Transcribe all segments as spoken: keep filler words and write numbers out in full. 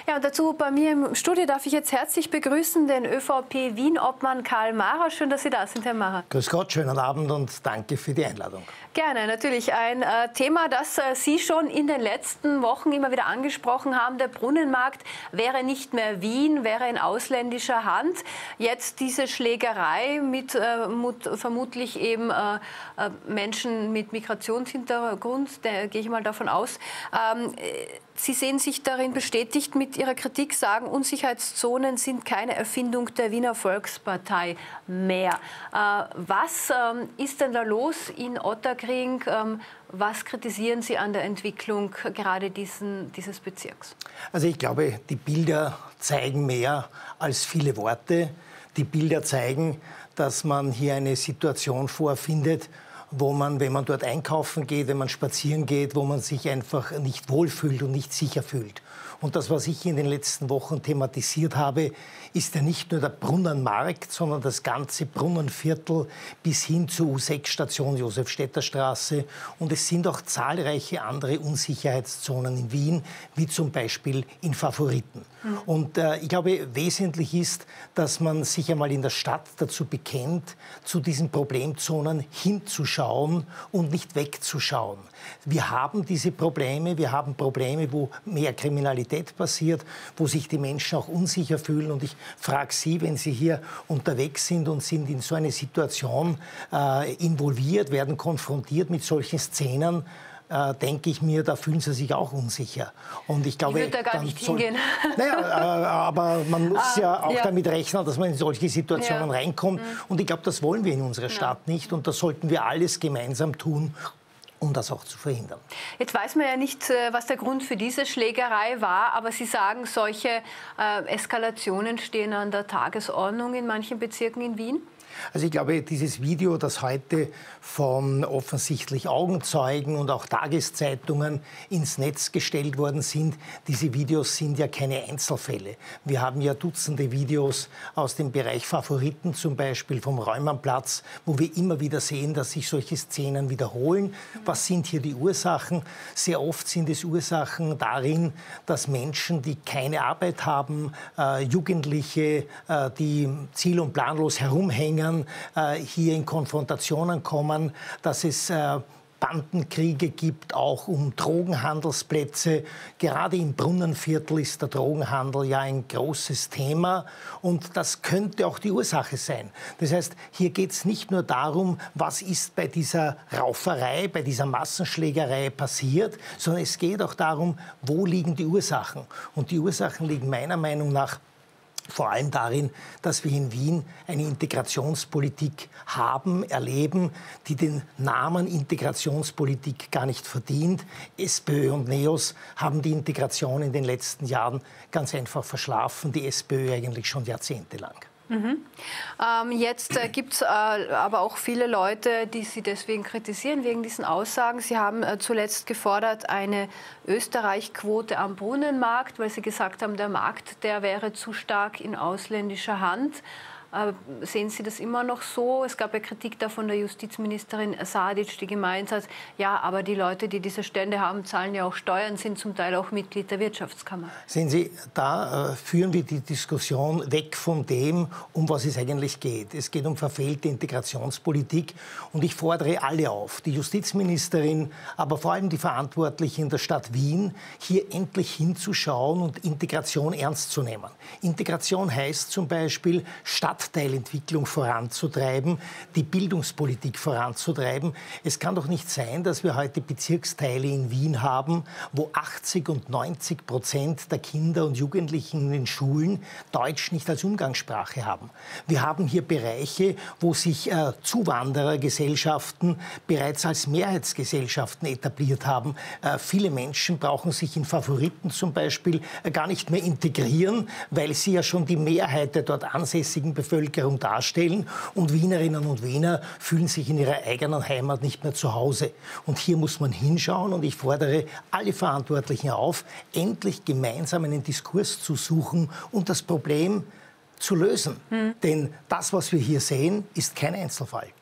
Ja, und dazu bei mir im Studio darf ich jetzt herzlich begrüßen den ÖVP-Wien-Obmann Karl Macher. Schön, dass Sie da sind, Herr Macher. Grüß Gott, schönen Abend und danke für die Einladung. Gerne, natürlich ein äh, Thema, das äh, Sie schon in den letzten Wochen immer wieder angesprochen haben. Der Brunnenmarkt wäre nicht mehr Wien, wäre in ausländischer Hand. Jetzt diese Schlägerei mit äh, mut, vermutlich eben äh, äh, Menschen mit Migrationshintergrund, da gehe ich mal davon aus. Ähm, Sie sehen sich darin bestätigt mit Ihrer Kritik, sagen, Unsicherheitszonen sind keine Erfindung der Wiener Volkspartei mehr. Äh, was ähm, ist denn da los in Ottakring? Ähm, was kritisieren Sie an der Entwicklung gerade diesen, dieses Bezirks? Also ich glaube, die Bilder zeigen mehr als viele Worte. Die Bilder zeigen, dass man hier eine Situation vorfindet, wo man, wenn man dort einkaufen geht, wenn man spazieren geht, wo man sich einfach nicht wohlfühlt und nicht sicher fühlt. Und das, was ich in den letzten Wochen thematisiert habe, ist ja nicht nur der Brunnenmarkt, sondern das ganze Brunnenviertel bis hin zur U sechs Station Josef-Städter-Straße. Und es sind auch zahlreiche andere Unsicherheitszonen in Wien, wie zum Beispiel in Favoriten. Mhm. Und äh, ich glaube, wesentlich ist, dass man sich einmal in der Stadt dazu bekennt, zu diesen Problemzonen hinzuschauen und nicht wegzuschauen. Wir haben diese Probleme, wir haben Probleme, wo mehr Kriminalität passiert, wo sich die Menschen auch unsicher fühlen. Und ich frage Sie, wenn Sie hier unterwegs sind und sind in so eine Situation äh, involviert, werden konfrontiert mit solchen Szenen, äh, denke ich mir, da fühlen Sie sich auch unsicher. Und ich glaube, ich würde da gar nicht soll, hingehen. Naja, äh, aber man muss ah, ja auch ja. damit rechnen, dass man in solche Situationen ja. reinkommt. Mhm. Und ich glaube, das wollen wir in unserer Stadt ja. nicht. Und das sollten wir alles gemeinsam tun, um das auch zu verhindern. Jetzt weiß man ja nicht, was der Grund für diese Schlägerei war, aber Sie sagen, solche äh, Eskalationen stehen an der Tagesordnung in manchen Bezirken in Wien? Also ich glaube, dieses Video, das heute von offensichtlich Augenzeugen und auch Tageszeitungen ins Netz gestellt worden sind, diese Videos sind ja keine Einzelfälle. Wir haben ja Dutzende Videos aus dem Bereich Favoriten, zum Beispiel vom Reumannplatz, wo wir immer wieder sehen, dass sich solche Szenen wiederholen. Was sind hier die Ursachen? Sehr oft sind es Ursachen darin, dass Menschen, die keine Arbeit haben, äh, Jugendliche, äh, die ziel- und planlos herumhängen, hier in Konfrontationen kommen, dass es Bandenkriege gibt, auch um Drogenhandelsplätze. Gerade im Brunnenviertel ist der Drogenhandel ja ein großes Thema und das könnte auch die Ursache sein. Das heißt, hier geht es nicht nur darum, was ist bei dieser Rauferei, bei dieser Massenschlägerei passiert, sondern es geht auch darum, wo liegen die Ursachen. Und die Ursachen liegen meiner Meinung nach vor allem darin, dass wir in Wien eine Integrationspolitik haben, erleben, die den Namen Integrationspolitik gar nicht verdient. SPÖ und NEOS haben die Integration in den letzten Jahren ganz einfach verschlafen, die SPÖ eigentlich schon jahrzehntelang. Mhm. Ähm, jetzt äh, gibt es äh, aber auch viele Leute, die Sie deswegen kritisieren, wegen diesen Aussagen. Sie haben äh, zuletzt gefordert eine Österreich-Quote am Brunnenmarkt, weil Sie gesagt haben, der Markt, der wäre zu stark in ausländischer Hand. Äh, sehen Sie das immer noch so? Es gab ja Kritik da von der Justizministerin Sadic, die gemeint hat, ja, aber die Leute, die diese Stände haben, zahlen ja auch Steuern, sind zum Teil auch Mitglied der Wirtschaftskammer. Sehen Sie, da äh, führen wir die Diskussion weg von dem, um was es eigentlich geht. Es geht um verfehlte Integrationspolitik und ich fordere alle auf, die Justizministerin, aber vor allem die Verantwortlichen in der Stadt Wien, hier endlich hinzuschauen und Integration ernst zu nehmen. Integration heißt zum Beispiel, Stadtteilentwicklung voranzutreiben, die Bildungspolitik voranzutreiben. Es kann doch nicht sein, dass wir heute Bezirksteile in Wien haben, wo achtzig und neunzig Prozent der Kinder und Jugendlichen in den Schulen Deutsch nicht als Umgangssprache haben. Wir haben hier Bereiche, wo sich äh, Zuwanderergesellschaften bereits als Mehrheitsgesellschaften etabliert haben. Äh, viele Menschen brauchen sich in Favoriten zum Beispiel äh, gar nicht mehr integrieren, weil sie ja schon die Mehrheit der dort ansässigen Bevölkerung darstellen und Wienerinnen und Wiener fühlen sich in ihrer eigenen Heimat nicht mehr zu Hause. Und hier muss man hinschauen und ich fordere alle Verantwortlichen auf, endlich gemeinsam einen Diskurs zu suchen und das Problem zu lösen. Hm. Denn das, was wir hier sehen, ist kein Einzelfall.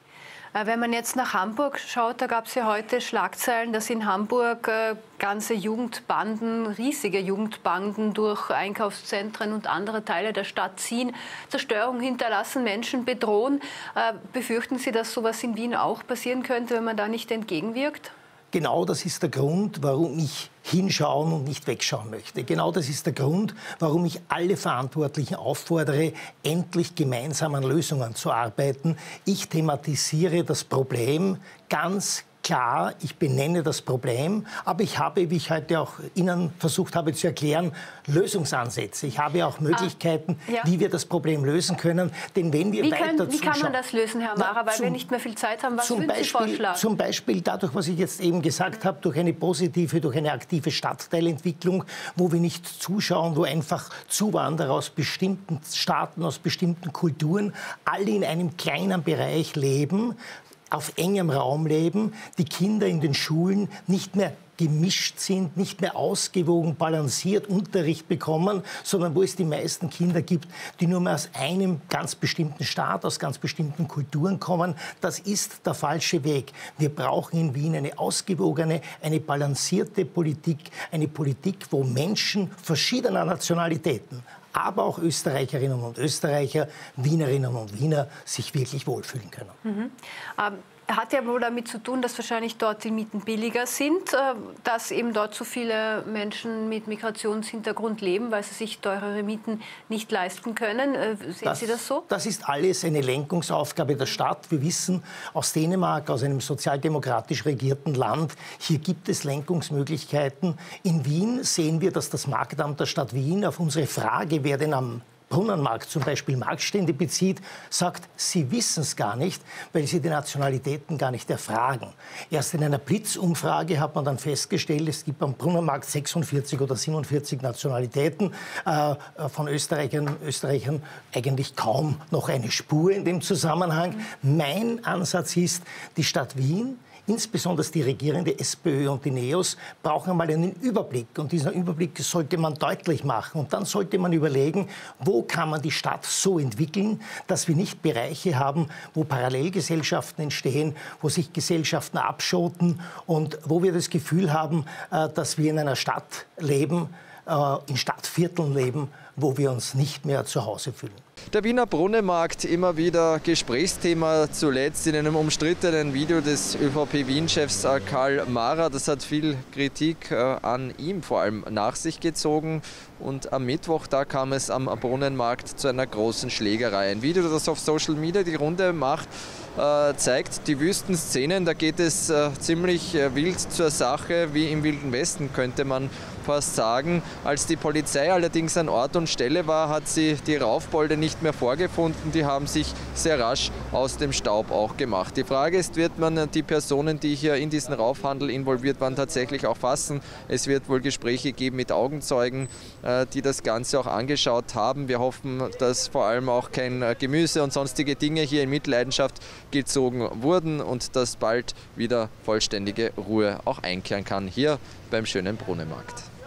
Wenn man jetzt nach Hamburg schaut, da gab es ja heute Schlagzeilen, dass in Hamburg äh, ganze Jugendbanden, riesige Jugendbanden durch Einkaufszentren und andere Teile der Stadt ziehen, Zerstörung hinterlassen, Menschen bedrohen. Äh, befürchten Sie, dass sowas in Wien auch passieren könnte, wenn man da nicht entgegenwirkt? Genau das ist der Grund, warum ich hinschauen und nicht wegschauen möchte. Genau das ist der Grund, warum ich alle Verantwortlichen auffordere, endlich gemeinsam an Lösungen zu arbeiten. Ich thematisiere das Problem ganz klar, ich benenne das Problem, aber ich habe, wie ich heute auch Ihnen versucht habe zu erklären, Lösungsansätze. Ich habe auch Möglichkeiten, ah, ja. wie wir das Problem lösen können. Denn wenn wir wie, weiter können, wie zuschauen, kann man das lösen, Herr Mara, weil zum, wir nicht mehr viel Zeit haben? Was zum würden Beispiel, Sie vorschlagen? Zum Beispiel dadurch, was ich jetzt eben gesagt habe, durch eine positive, durch eine aktive Stadtteilentwicklung, wo wir nicht zuschauen, wo einfach Zuwanderer aus bestimmten Staaten, aus bestimmten Kulturen alle in einem kleinen Bereich leben, auf engem Raum leben, die Kinder in den Schulen nicht mehr gemischt sind, nicht mehr ausgewogen, balanciert Unterricht bekommen, sondern wo es die meisten Kinder gibt, die nur mehr aus einem ganz bestimmten Staat, aus ganz bestimmten Kulturen kommen. Das ist der falsche Weg. Wir brauchen in Wien eine ausgewogene, eine balancierte Politik, eine Politik, wo Menschen verschiedener Nationalitäten, aber auch Österreicherinnen und Österreicher, Wienerinnen und Wiener sich wirklich wohlfühlen können. Mhm. Ähm, hat ja wohl damit zu tun, dass wahrscheinlich dort die Mieten billiger sind, äh, dass eben dort so viele Menschen mit Migrationshintergrund leben, weil sie sich teurere Mieten nicht leisten können. Äh, sehen das, Sie das so? Das ist alles eine Lenkungsaufgabe der Stadt. Wir wissen aus Dänemark, aus einem sozialdemokratisch regierten Land, hier gibt es Lenkungsmöglichkeiten. In Wien sehen wir, dass das Marktamt der Stadt Wien auf unsere Frage, wer denn am Brunnenmarkt zum Beispiel Marktstände bezieht, sagt, sie wissen es gar nicht, weil sie die Nationalitäten gar nicht erfragen. Erst in einer Blitzumfrage hat man dann festgestellt, es gibt am Brunnenmarkt sechsundvierzig oder siebenundvierzig Nationalitäten, äh, von Österreichern, Österreichern eigentlich kaum noch eine Spur in dem Zusammenhang. Mein Ansatz ist, die Stadt Wien, insbesondere die regierende SPÖ und die NEOS, brauchen einmal einen Überblick. Und diesen Überblick sollte man deutlich machen. Und dann sollte man überlegen, wo kann man die Stadt so entwickeln, dass wir nicht Bereiche haben, wo Parallelgesellschaften entstehen, wo sich Gesellschaften abschotten und wo wir das Gefühl haben, dass wir in einer Stadt leben, in Stadtvierteln leben, wo wir uns nicht mehr zu Hause fühlen. Der Wiener Brunnenmarkt immer wieder Gesprächsthema, zuletzt in einem umstrittenen Video des ÖVP-Wien-Chefs Karl Mara. Das hat viel Kritik an ihm vor allem nach sich gezogen. Und am Mittwoch, da kam es am Brunnenmarkt zu einer großen Schlägerei. Ein Video, das auf Social Media die Runde macht, äh, zeigt die wüsten Szenen. Da geht es äh, ziemlich äh, wild zur Sache, wie im Wilden Westen, könnte man fast sagen. Als die Polizei allerdings an Ort und Stelle war, hat sie die Raufbolde nicht mehr vorgefunden. Die haben sich sehr rasch aus dem Staub auch gemacht. Die Frage ist, wird man die Personen, die hier in diesen Raufhandel involviert waren, tatsächlich auch fassen? Es wird wohl Gespräche geben mit Augenzeugen, die das Ganze auch angeschaut haben. Wir hoffen, dass vor allem auch kein Gemüse und sonstige Dinge hier in Mitleidenschaft gezogen wurden und dass bald wieder vollständige Ruhe auch einkehren kann hier beim schönen Brunnenmarkt.